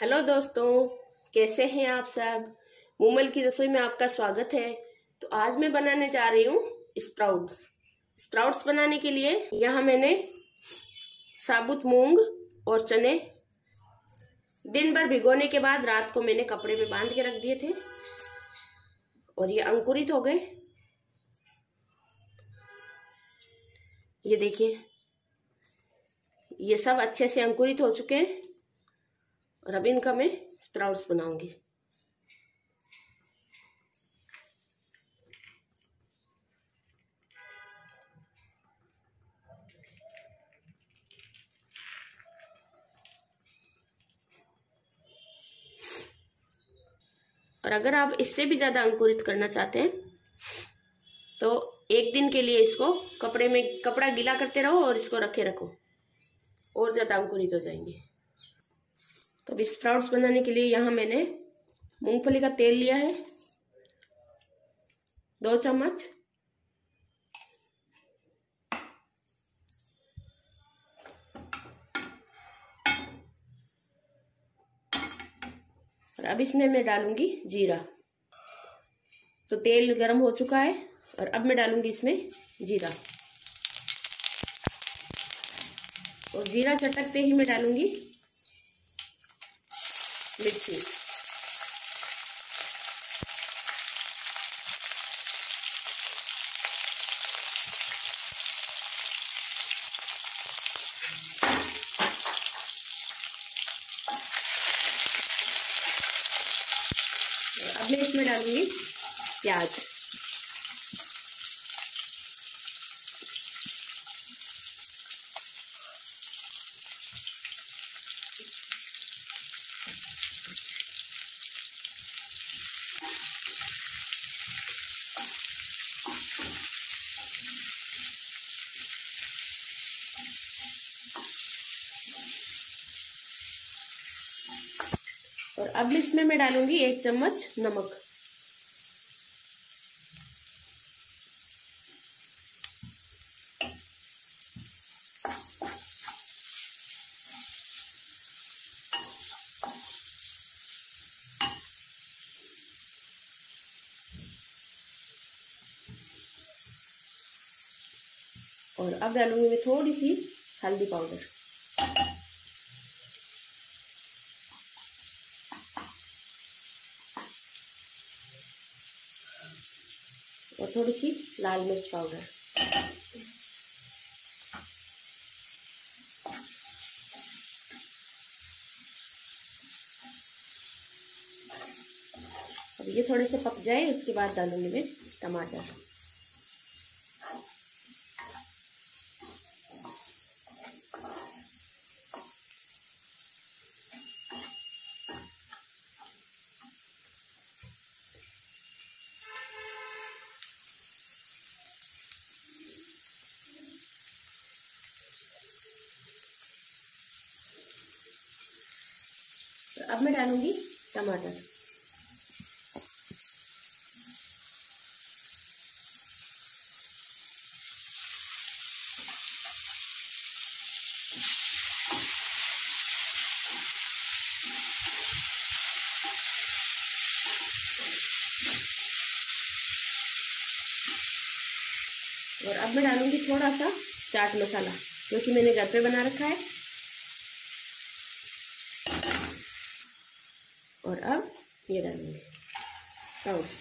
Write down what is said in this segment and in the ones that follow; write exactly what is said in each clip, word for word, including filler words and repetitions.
Hello दोस्तों, कैसे हैं आप सब। मूमल की रसोई में आपका स्वागत है। तो आज मैं बनाने जा रही हूँ स्प्राउट्स। स्प्राउट्स बनाने के लिए यहाँ मैंने साबुत मूंग और चने दिन भर भिगोने के बाद रात को मैंने कपड़े में बांध के रख दिए थे और ये अंकुरित हो गए। ये देखिए, ये सब अच्छे से अंकुरित हो चुके हैं और अब इनका मैं स्प्राउट्स बनाऊंगी। और अगर आप इससे भी ज्यादा अंकुरित करना चाहते हैं तो एक दिन के लिए इसको कपड़े में कपड़ा गीला करते रहो और इसको रखे रखो, और ज्यादा अंकुरित हो जाएंगे। तो अब स्प्राउट्स बनाने के लिए यहाँ मैंने मूंगफली का तेल लिया है दो चम्मच। और अब इसमें मैं डालूंगी जीरा। तो तेल गरम हो चुका है और अब मैं डालूंगी इसमें जीरा। और जीरा चटकते ही मैं डालूंगी मिर्ची। अब मैं इसमें डालूंगी प्याज। और अब इसमें मैं डालूंगी एक चम्मच नमक। और अब डालूंगी मैं थोड़ी सी हल्दी पाउडर। और थोड़ी सी लाल मिर्च पाउडर। अब ये थोड़े से पक जाए उसके बाद डालूंगी मैं टमाटर। अब मैं डालूंगी टमाटर। और अब मैं डालूंगी थोड़ा सा चाट मसाला, क्योंकि मैंने घर पे बना रखा है। और अब ये डालूंगी स्प्राउट्स।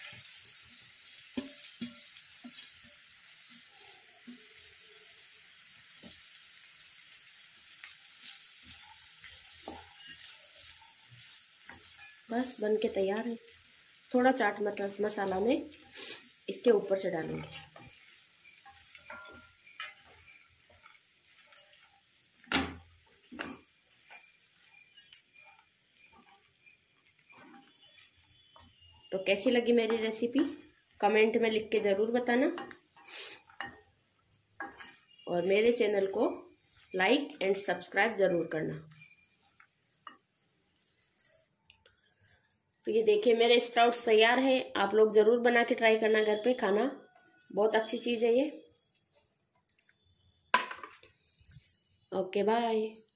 बस बन के तैयार है। थोड़ा चाट मसाला में इसके ऊपर से डालूंगी। तो कैसी लगी मेरी रेसिपी कमेंट में लिख के ज़रूर बताना, और मेरे चैनल को लाइक एंड सब्सक्राइब ज़रूर करना। तो ये देखिए, मेरे स्प्राउट्स तैयार है। आप लोग ज़रूर बना के ट्राई करना घर पे, खाना बहुत अच्छी चीज़ है ये। Okay bye.